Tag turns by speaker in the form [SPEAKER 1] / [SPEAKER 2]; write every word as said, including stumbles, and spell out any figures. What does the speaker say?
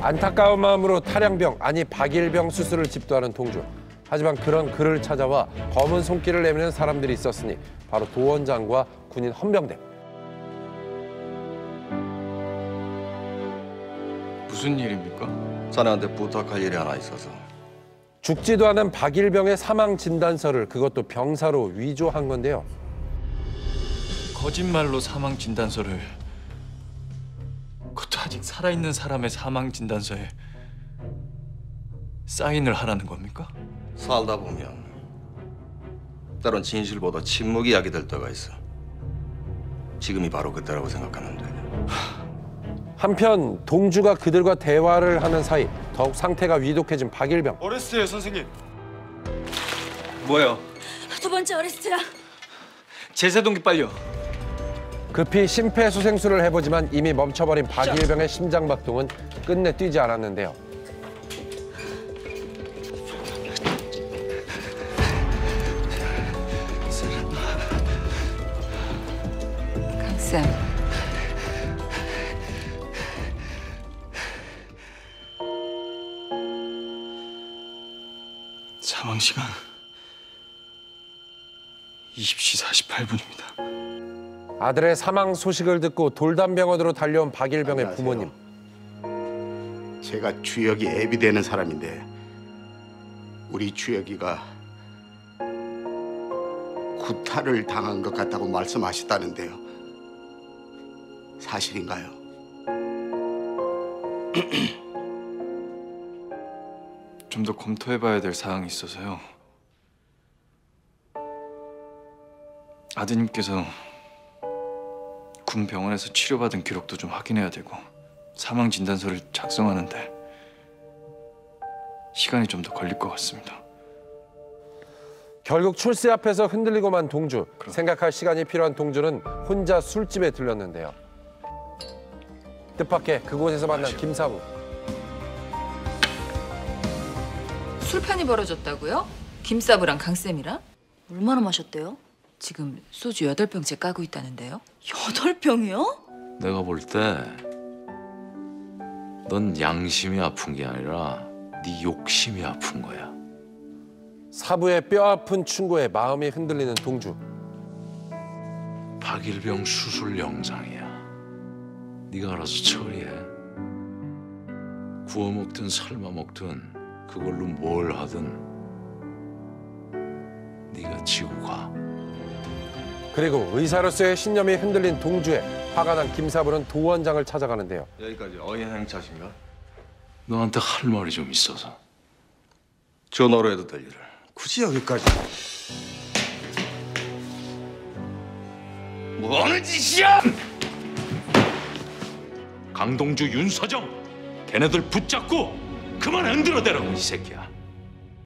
[SPEAKER 1] 안타까운 마음으로 탈양병, 아니 박일병 수술을 집도하는 동주. 하지만 그런 그를 찾아와 검은 손길을 내미는 사람들이 있었으니 바로 도원장과 군인 헌병대.
[SPEAKER 2] 무슨 일입니까?
[SPEAKER 3] 자네한테 부탁할 일이 하나 있어서.
[SPEAKER 1] 죽지도 않은 박일병의 사망 진단서를 그것도 병사로 위조한 건데요.
[SPEAKER 2] 거짓말로 사망 진단서를, 그것도 아직 살아있는 사람의 사망 진단서에 사인을 하라는 겁니까?
[SPEAKER 3] 살다 보면 때론 진실보다 침묵이 약이 될 때가 있어. 지금이 바로 그때라고 생각하는데.
[SPEAKER 1] 한편 동주가 그들과 대화를 하는 사이 더욱 상태가 위독해진 박일병.
[SPEAKER 4] 어레스트예요, 선생님.
[SPEAKER 2] 뭐예요?
[SPEAKER 5] 두 번째 어레스트야.
[SPEAKER 2] 제세동기 빨려.
[SPEAKER 1] 급히 심폐소생술을 해보지만 이미 멈춰버린 박일병의 심장박동은 끝내 뛰지 않았는데요.
[SPEAKER 6] 강쌤.
[SPEAKER 2] 사망 시간 이십 시 사십팔 분입니다.
[SPEAKER 1] 아들의 사망 소식을 듣고 돌담병원으로 달려온 박일병의
[SPEAKER 7] 안녕하세요.
[SPEAKER 1] 부모님.
[SPEAKER 7] 제가 주혁이 애비 되는 사람인데 우리 주혁이가 구타를 당한 것 같다고 말씀하셨다는데요. 사실인가요?
[SPEAKER 2] 좀 더 검토해봐야 될 사항이 있어서요. 아드님께서 군 병원에서 치료받은 기록도 좀 확인해야 되고 사망 진단서를 작성하는데 시간이 좀 더 걸릴 것 같습니다.
[SPEAKER 1] 결국 출세 앞에서 흔들리고만 동주. 생각할 시간이 필요한 동주는 혼자 술집에 들렀는데요. 뜻밖의 그곳에서 만난 김사부.
[SPEAKER 6] 술판이 벌어졌다고요? 김사부랑 강쌤이랑?
[SPEAKER 5] 얼마나 마셨대요?
[SPEAKER 6] 지금 소주 여덟 병째 까고 있다는데요.
[SPEAKER 5] 여덟 병이요?
[SPEAKER 8] 내가 볼 때 넌 양심이 아픈 게 아니라 네 욕심이 아픈 거야.
[SPEAKER 1] 사부의 뼈아픈 충고에 마음이 흔들리는 동주.
[SPEAKER 8] 박일병 수술 영상이야. 네가 알아서 처리해. 구워 먹든 삶아 먹든 그걸로 뭘 하든 네가 지고 가.
[SPEAKER 1] 그리고 의사로서의 신념이 흔들린 동주에 화가 난 김사부는 도원장을 찾아가는데요.
[SPEAKER 3] 여기까지 어인 행차신가?
[SPEAKER 8] 너한테 할 말이 좀 있어서.
[SPEAKER 3] 전화로 해도 될 일을 굳이 여기까지. 뭐 하는 짓이야?
[SPEAKER 8] 강동주, 윤서정, 걔네들 붙잡고 그만 흔들어대라고 이 새끼야.